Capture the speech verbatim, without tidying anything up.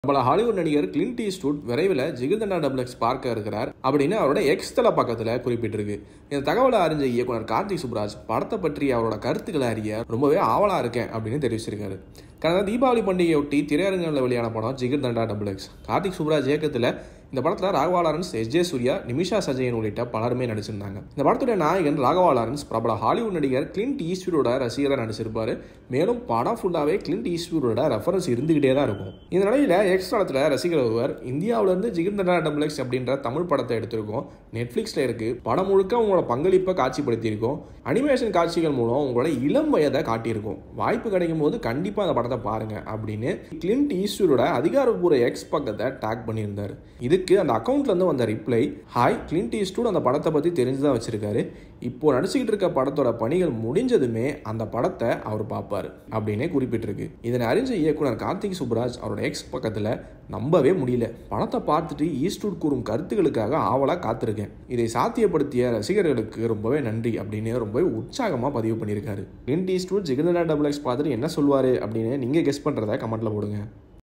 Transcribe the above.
பிரபல ஹாலிவுட் நடிகர் Clint Eastwood விரைவில் ஜிகிர்தண்டா டபுள் எக்ஸ் பார்க்க இருக்கிறார் அப்படின்னு அவரோட எக்ஸ் தள பக்கத்தில் குறிப்பிட்டிருக்கு. இந்த தகவலை அறிஞ்ச இயக்குனர் கார்த்திக் சுப்ராஜ் படத்தை பற்றி அவரோட கருத்துக்களை அறிய ரொம்பவே ஆவலா இருக்கேன் அப்படின்னு தெரிவிச்சிருக்காரு. கடந்த தீபாவளி பண்டிகையொட்டி திரையரங்கில் வெளியான படம் ஜிகிர்தண்டா டபுள் எக்ஸ். கார்த்திக் சுப்ராஜ் இயக்கத்தில் இந்த படத்தில் ராகவா லாரன்ஸ், எஸ் ஜே சூர்யா, நிமிஷா சஜயன் உள்ளிட்ட பலருமே நடிச்சிருந்தாங்க. இந்த படத்துடைய நாயகன் ராகவா லாரன்ஸ் பிரபல ஹாலிவுட் நடிகர் கிளின்ட் ஈஸ்ட்வுட்டோட ரசிகராக நடிச்சிருப்பாரு. மேலும் படம் ஃபுல்லாவே கிளின்ட் ஈஸ்ட்வுட்டோட ரெஃபரன்ஸ் இருந்துகிட்டே தான் இருக்கும். இந்த நிலையில எக்ஸ் தளத்தில் ரசிகர் ஒருவர் இந்தியாவிலிருந்து ஜிகிர்தண்டா டபுள் எக்ஸ் அப்படின்ற தமிழ் படத்தை எடுத்திருக்கோம், நெட்ஃபிளிக்ஸ்ல இருக்கு, படம் முழுக்க உங்களோட பங்களிப்பை காட்சிப்படுத்தியிருக்கோம், அனிமேஷன் காட்சிகள் மூலம் உங்களோட இளம் வயதை காட்டியிருக்கோம், வாய்ப்பு கிடைக்கும் போது கண்டிப்பா அந்த படத்தை பாருங்க அப்படின்னு கிளின்ட் ஈஸ்ட்வுட்டோட அதிகாரப்பூர்வ எக்ஸ் பக்கத்தை டேக் பண்ணியிருந்தாரு. இதுக்கு அந்த அக்கௌண்ட்ல இருந்து வந்த ரிப்ளை, ஹாய், கிளின்ட் ஈஸ்ட்வுட் அந்த படத்தை பத்தி தெரிஞ்சுதான் வச்சிருக்காரு, இப்போ நடிச்சுக்கிட்டு இருக்க படத்தோட பணிகள் முடிஞ்சதுமே அந்த படத்தை அவர் பார்ப்பாரு அப்படின்னு குறிப்பிட்டிருக்கு. இதனை அறிஞ்ச இயக்குனர் கார்த்திக் சுப்ராஜ் அவரோட எக்ஸ் பக்கத்துல நம்பவே முடியல, படத்தை பார்த்துட்டு ஈஸ்ட்வுட் கூறும் கருத்துக்களுக்காக ஆவலா காத்திருக்கேன், இதை சாத்தியப்படுத்திய ரசிகர்களுக்கு ரொம்பவே நன்றி அப்படின்னு ரொம்பவே உற்சாகமா பதிவு பண்ணியிருக்காரு. Clint Eastwood Jigarthanda double X பார்த்துட்டு என்ன சொல்வாரு அப்படின்னு நீங்க கெஸ் பண்றத கமெண்ட்ல போடுங்க.